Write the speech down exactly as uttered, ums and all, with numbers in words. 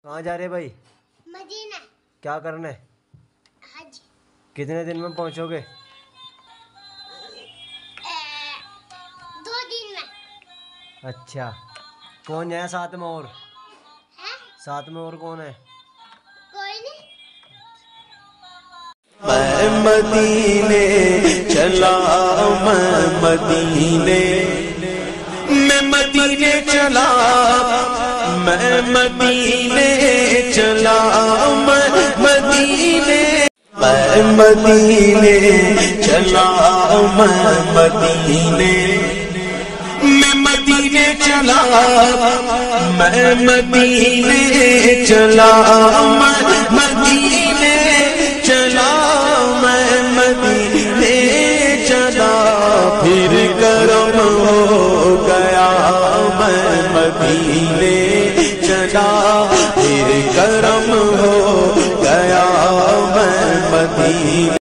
کہاں جا رہے بھائی؟ مدینہ۔ کیا کرنے؟ حج۔ کتنے دن میں پہنچو گے؟ دو دن میں۔ اچھا، کون ہے ساتھ میں؟ اور ہے؟ ساتھ میں اور کون ہے؟ کوئی نہیں۔ میں مدینے چلا، میں مدینے میں مدینے چلا، میں مدینے چلا، میں مدینے میں مدینے چلا، میں مدینے میں مدینے چلا، میں مدینے چلا، میں مدینے چلا، میں مدینے چلا، پھر کرم ہو گیا، میں مدینے چلا، پھر کرم ہو گیا، میں مدینے